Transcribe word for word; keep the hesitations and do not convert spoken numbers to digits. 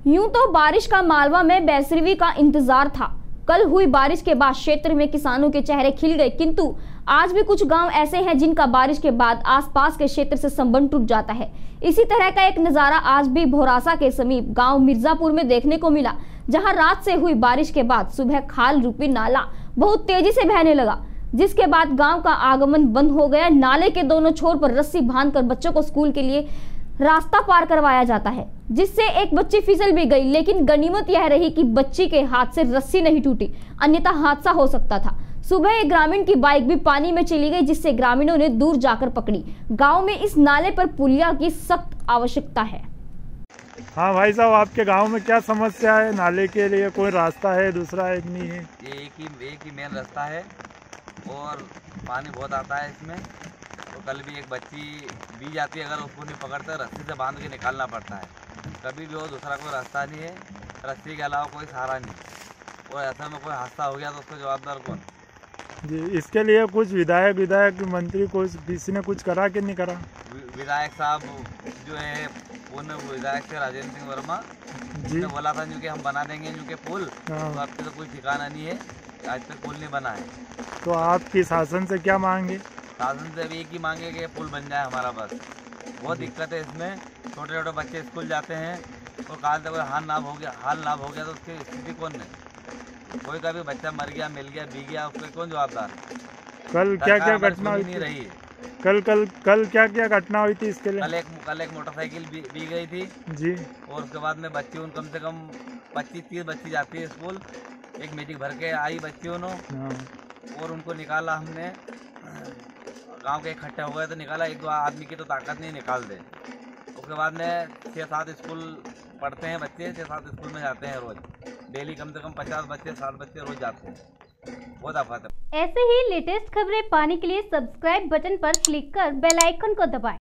यूं तो बारिश का मालवा में बेसब्री का इंतजार था। कल हुई बारिश के बाद क्षेत्र में किसानों के चेहरे खिल गए, किंतु आज भी कुछ गांव ऐसे हैं जिनका बारिश के बाद आसपास के क्षेत्र से संबंध टूट जाता है। इसी तरह का एक नजारा आज भी भोरासा के समीप गांव मिर्जापुर में देखने को मिला, जहां रात से हुई बारिश के बाद सुबह खाल रूपी नाला बहुत तेजी से बहने लगा, जिसके बाद गांव का आगमन बंद हो गया। नाले के दोनों छोर पर रस्सी बांधकर बच्चों को स्कूल के लिए रास्ता पार करवाया जाता है, जिससे एक बच्ची फिसल भी गई, लेकिन गनीमत यह रही कि बच्ची के हाथ से रस्सी नहीं टूटी, अन्यथा हादसा हो सकता था। सुबह एक ग्रामीण की बाइक भी पानी में चली गई, जिससे ग्रामीणों ने दूर जाकर पकड़ी। गांव में इस नाले पर पुलिया की सख्त आवश्यकता है। हाँ भाई साहब, आपके गांव में क्या समस्या है? नाले के लिए कोई रास्ता है, दूसरा एक नहीं है? ये एक ही एक ही मेन रास्ता है और पानी बहुत आता है इसमें। तो कल भी एक बच्ची भी जाती है, अगर उसको नहीं पकड़ते रस्सी से बांध के निकालना पड़ता है। कभी भी हो, दूसरा कोई रास्ता नहीं है, रस्सी के अलावा कोई सहारा नहीं। और ऐसा में कोई हादसा हो गया तो उसका जवाबदार कौन? जी, इसके लिए कुछ विधायक विधायक मंत्री को किसी ने कुछ करा कि नहीं करा? विधायक साहब जो है पूर्ण विधायक थे राजेंद्र सिंह वर्मा जी ने बोला था कि हम बना देंगे जो कि पुल, तो अब तक तो कोई ठिकाना नहीं है, आज तक पुल नहीं बना है। तो आपकी शासन से क्या मांगे? शासन से भी एक ही मांगे कि पुल बन जाए हमारा, बस। बहुत दिक्कत है इसमें, छोटे छोटे बच्चे स्कूल जाते हैं और काल तक हाल नाभ हो गया हाल नाभ हो गया तो उसकी स्थिति कौन है? कोई का भी बच्चा मर गया, मिल गया, बी गया, उसको कौन जवाबदार? कल क्या क्या घटना हुई नहीं रही है। कल कल कल क्या क्या घटना हुई थी इसके लिए? कल एक कल एक मोटरसाइकिल भी, भी गई थी जी, और उसके बाद में बच्ची उन कम से कम पच्चीस तीस बच्ची जाती है स्कूल। एक मैजिक भर के आई बच्ची उन्होंने और उनको निकाला हमने, गांव के इकट्ठे हो गए तो निकाला। एक दो आदमी की तो ताकत नहीं निकाल दे। उसके बाद में छः सात स्कूल पढ़ते हैं बच्चे, छः सात स्कूल में जाते हैं रोज, डेली कम से कम पचास बच्चे साठ बच्चे रोज जाते हैं। बहुत आफत है। ऐसे ही लेटेस्ट खबरें पाने के लिए सब्सक्राइब बटन पर क्लिक कर बेल आइकन को दबाएं।